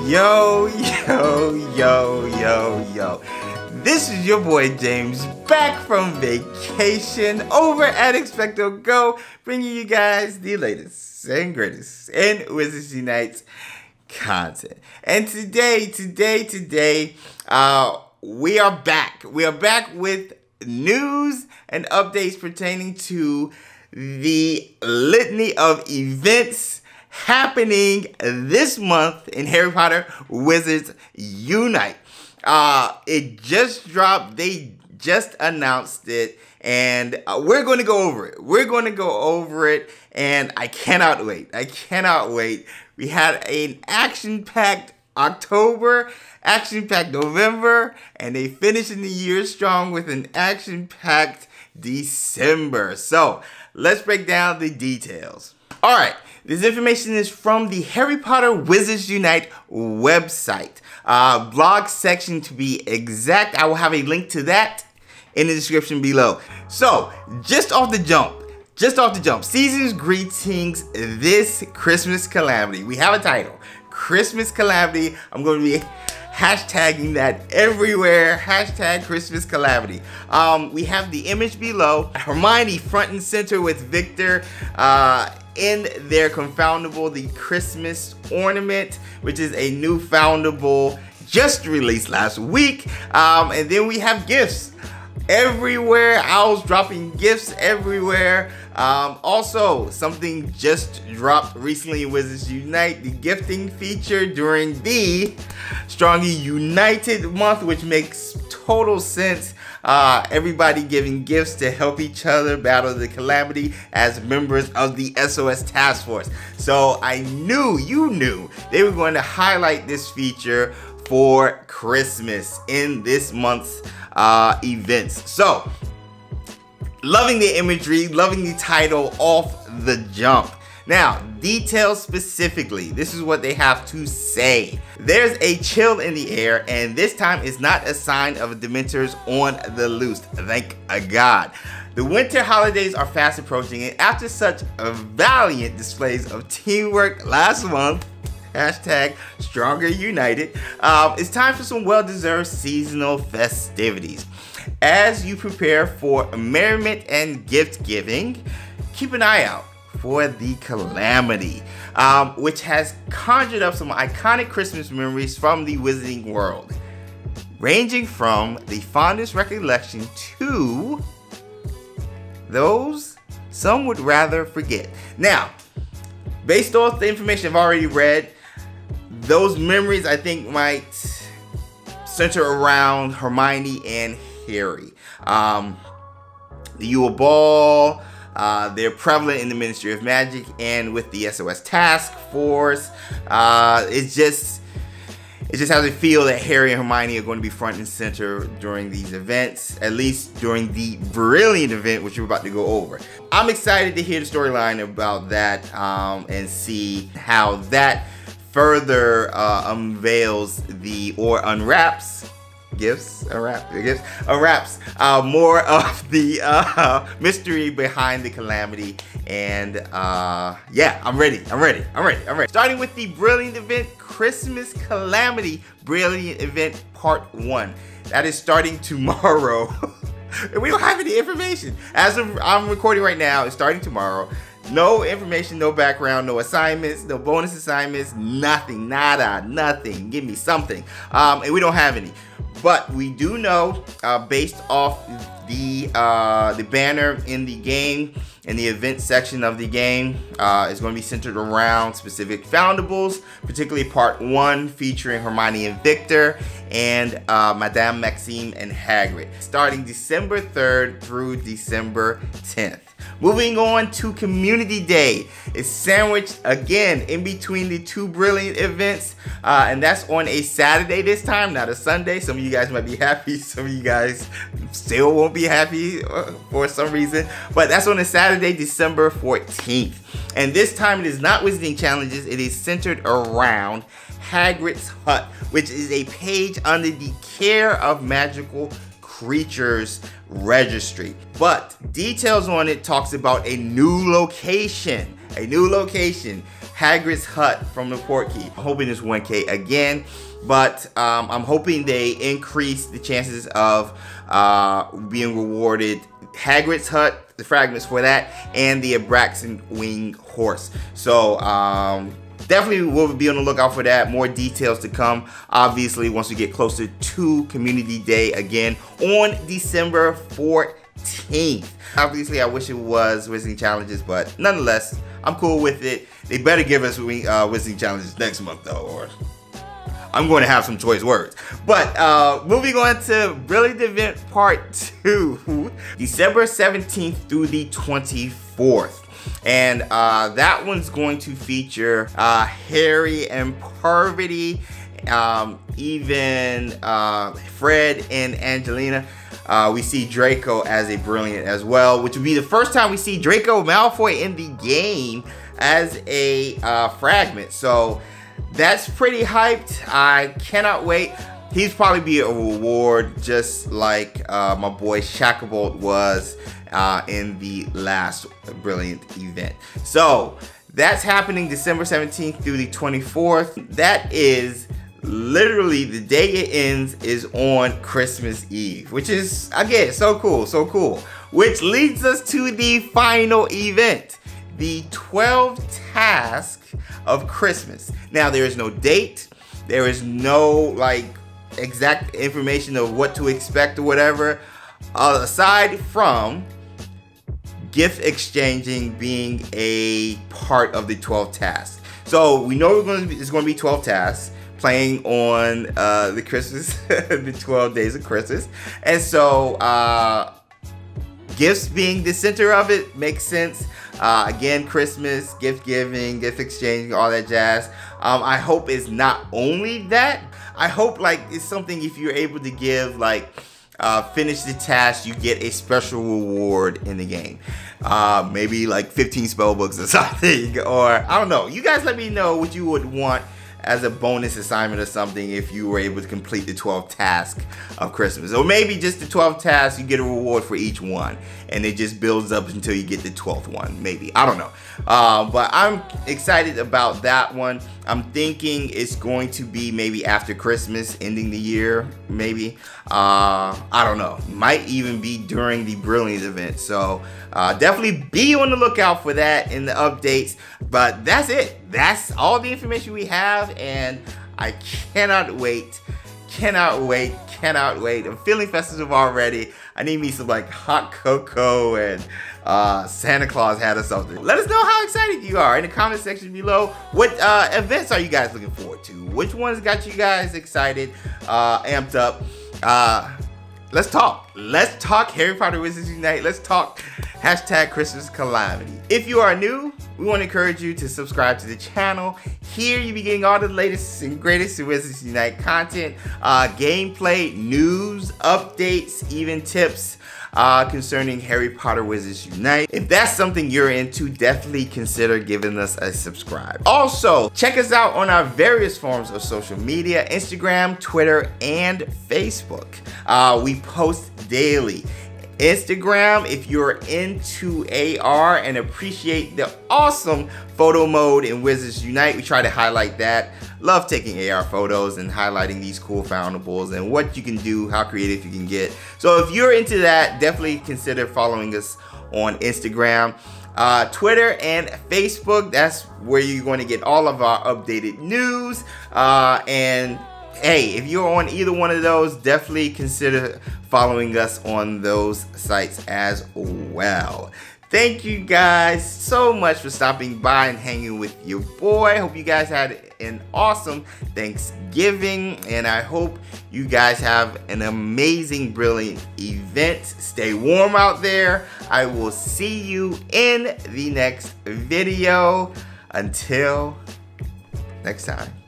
Yo, yo, yo, yo, yo. This is your boy James back from vacation over at Expecto Go, bringing you guys the latest and greatest in Wizards Unite content. And today, we are back. We are back with news and updates pertaining to the litany of events happening this month in Harry Potter Wizards Unite. It just dropped. They just announced it, and we're going to go over it. We're going to go over it, and I cannot wait. I cannot wait. We had an action-packed October, action-packed November, and they finishing the year strong with an action-packed December. So let's break down the details. All right. This information is from the Harry Potter Wizards Unite website. Blog section to be exact. I will have a link to that in the description below. So, just off the jump, season's greetings this Christmas calamity. We have a title, Christmas Calamity. I'm going to be hashtagging that everywhere, hashtag Christmas Calamity. We have the image below, Hermione front and center with Victor in their Confoundable, the Christmas ornament, which is a new Foundable just released last week. And then we have gifts everywhere. Owls dropping gifts everywhere. Also, something just dropped recently in Wizards Unite, the gifting feature during the Strongly United month, which makes total sense. Everybody giving gifts to help each other battle the calamity as members of the SOS Task Force. So I knew, you knew, they were going to highlight this feature for Christmas in this month's events. So, loving the imagery, loving the title off the jump. Now, details specifically, this is what they have to say. There's a chill in the air, and this time is not a sign of Dementors on the loose. Thank God. The winter holidays are fast approaching, and after such valiant displays of teamwork last month, hashtag Stronger United, it's time for some well-deserved seasonal festivities. As you prepare for merriment and gift giving, keep an eye out for the Calamity, which has conjured up some iconic Christmas memories from the Wizarding world, ranging from the fondest recollection to those some would rather forget. Now, based off the information I've already read, those memories I think might center around Hermione and Harry. The Yule Ball, they're prevalent in the Ministry of Magic and with the SOS Task Force. It just has a feel that Harry and Hermione are going to be front and center during these events, at least during the Brilliant event, which we're about to go over. I'm excited to hear the storyline about that and see how that further unveils unwraps more of the mystery behind the calamity. And yeah, I'm ready. Starting with the Brilliant event, Christmas Calamity Brilliant event part 1. That is starting tomorrow. We don't have any information. As of I'm recording right now, it's starting tomorrow. No information, no background, no assignments, no bonus assignments, nothing, nada, nothing. Give me something. And we don't have any. But we do know, based off the banner in the game, in the event section of the game, is going to be centered around specific Foundables, particularly part 1 featuring Hermione and Victor, and Madame Maxime and Hagrid, starting December 3rd through December 10th. Moving on to Community Day. It's sandwiched again in between the two Brilliant events, and that's on a Saturday this time, not a Sunday. Some of you guys might be happy, some of you guys still won't be happy for some reason, but that's on a Saturday, December 14th. And this time it is not Wizarding Challenges, it is centered around Hagrid's Hut, which is a page under the Care of Magical Creatures Registry. But details on it talks about a new location. Hagrid's Hut from the Portkey. I'm hoping it's 1K again, but I'm hoping they increase the chances of being rewarded Hagrid's Hut, the fragments for that, and the Abraxan Wing Horse. So definitely we'll be on the lookout for that. More details to come, obviously, once we get closer to Community Day again on December 14th. Obviously, I wish it was Wizarding Challenges, but nonetheless, I'm cool with it. They better give us Wizarding Challenges next month, though, or I'm going to have some choice words. But moving on to Brilliant Event Part 2, December 17th through the 24th. And that one's going to feature Harry and Parvati, even Fred and Angelina. We see Draco as a Brilliant as well, which would be the first time we see Draco Malfoy in the game as a fragment. So that's pretty hyped. I cannot wait. He's probably be a reward, just like my boy Shacklebolt was in the last Brilliant event. So that's happening December 17th through the 24th. That is literally the day it ends is on Christmas Eve, which is, again, so cool, so cool. Which leads us to the final event, the 12 tasks of Christmas. Now, there is no date, there is no like exact information of what to expect or whatever, aside from gift exchanging being a part of the 12 tasks. So we know it's going to be 12 tasks, playing on the Christmas, the 12 days of Christmas. And so gifts being the center of it makes sense. Again, Christmas, gift giving, gift exchanging, all that jazz. I hope it's not only that. I hope like it's something, if you're able to give like finish the task, you get a special reward in the game. Maybe like 15 spell books or something, or I don't know. You guys let me know what you would want as a bonus assignment or something if you were able to complete the 12 tasks of Christmas. Or maybe just the 12 tasks, you get a reward for each one, and it just builds up until you get the 12th one, maybe. I don't know. But I'm excited about that one. I'm thinking it's going to be maybe after Christmas, ending the year, maybe. I don't know. Might even be during the Brilliant event. So definitely be on the lookout for that in the updates. But that's it. That's all the information we have, and I cannot wait. Cannot wait. I'm feeling festive already. I need me some like hot cocoa and Santa Claus hat or something. Let us know how excited you are in the comment section below. What events are you guys looking forward to? Which ones got you guys excited, amped up? Let's talk. Let's talk Harry Potter Wizards Unite. Let's talk hashtag Christmas Calamity. If you are new, we want to encourage you to subscribe to the channel. Here you'll be getting all the latest and greatest Wizards Unite content, gameplay, news, updates, even tips concerning Harry Potter Wizards Unite. If that's something you're into, definitely consider giving us a subscribe. Also, check us out on our various forms of social media, Instagram, Twitter, and Facebook. We post daily. Instagram, if you're into AR and appreciate the awesome photo mode in Wizards Unite, we try to highlight that. Love taking AR photos and highlighting these cool foundables and what you can do, how creative you can get. So if you're into that, definitely consider following us on Instagram. Twitter and Facebook, that's where you're going to get all of our updated news. And hey, if you're on either one of those, definitely consider following us on those sites as well. Thank you guys so much for stopping by and hanging with your boy. Hope you guys had an awesome Thanksgiving, and I hope you guys have an amazing, brilliant event. Stay warm out there. I will see you in the next video. Until next time.